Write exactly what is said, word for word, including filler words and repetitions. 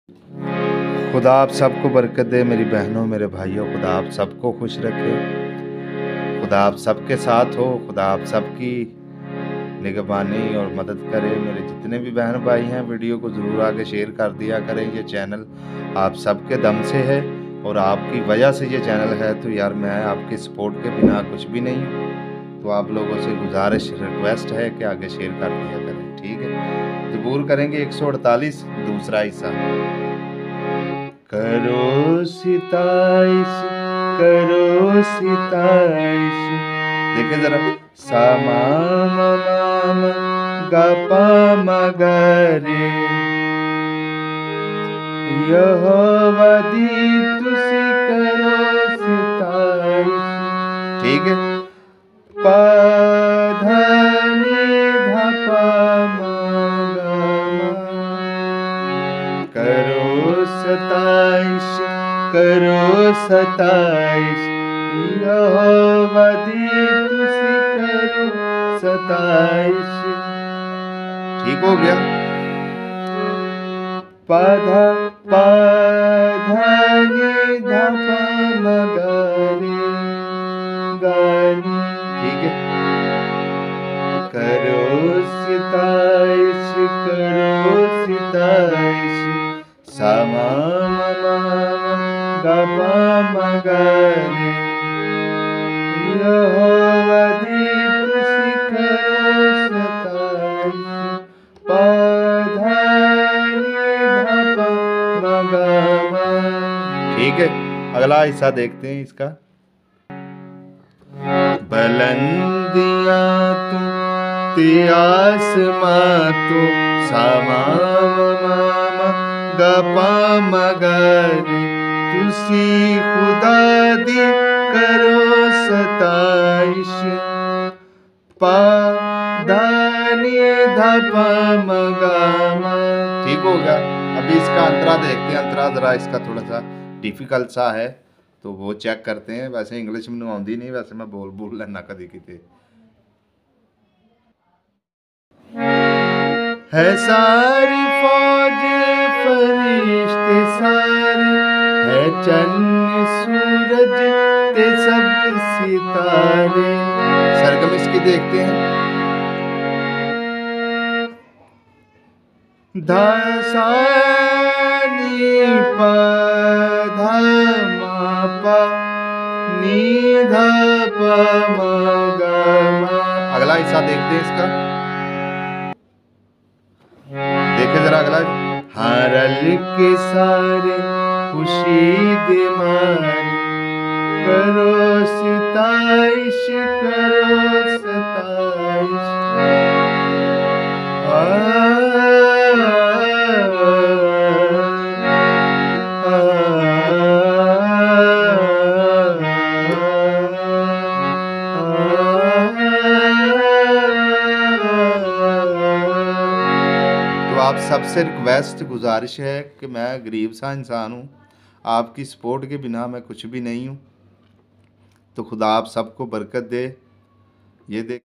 खुदा आप सबको बरकत दे मेरी बहनों मेरे भाइयों। खुदा आप सबको खुश रखे। खुदा आप सबके साथ हो। खुदा आप सबकी निगहबानी और मदद करे। मेरे जितने भी बहन भाई हैं, वीडियो को ज़रूर आगे शेयर कर दिया करें। ये चैनल आप सबके दम से है और आपकी वजह से ये चैनल है। तो यार मैं आपके सपोर्ट के बिना कुछ भी नहीं हूँ। तो आप लोगों से गुजारिश रिक्वेस्ट है कि आगे शेयर कर दिया करें, ठीक है। ज़रूर करेंगे। एक सौ अड़तालीस दूसरा हिस्सा। करो सिताइश करो सिताइश। देखे जरा। सा मा मा मा मा गा पा मा गा रे। यहोवा दी तुसी करो सिताइश। ठीक है। पा धा नी धा पा मा गा मा। करो सताइश करो सताइश। यहोवा दी तुसी करो सताइश। ठीक हो गया। पाधा पाधा नी धा पा मा गा रे गानी। ठीक है। करो सिताइश करो सिताइश। सा मा मा मा गा पा मा गा रे। यहोवा दी तुसी करो सताइश। पा धा नी धा पा मा गा मा। ठीक है। अगला हिस्सा देखते हैं इसका। बुलंदियां तू ते आसमां तू। सा मा मा मा गा पा मा गा रे। तुसी खुदा दी करो सताइश। पा धा नी धा पा मा गा मा। ठीक हो गया। अभी इसका अंतरा देखते हैं। अंतरा जरा इसका थोड़ा सा डिफिकल्ट सा है, तो वो चेक करते हैं। वैसे इंग्लिश में आती नहीं, वैसे मैं बोल बोल लेना कदी किते। है सारी फौज फरिश्ते सारे, है चन्न सूरज ते सब सितारे। सरगम इसकी देखते हैं। धा सा नी पा धा मा पा नी धा पा मा गा मा। अगला हिस्सा देखते हैं इसका। देखे जरा अगला। हारल के सारे खुशी दे मारे। करो सिताइश करो सताइश। आ, आ, आप सबसे रिक्वेस्ट गुजारिश है कि मैं गरीब सा इंसान हूँ, आपकी सपोर्ट के बिना मैं कुछ भी नहीं हूँ। तो खुदा आप सबको बरकत दे। ये देख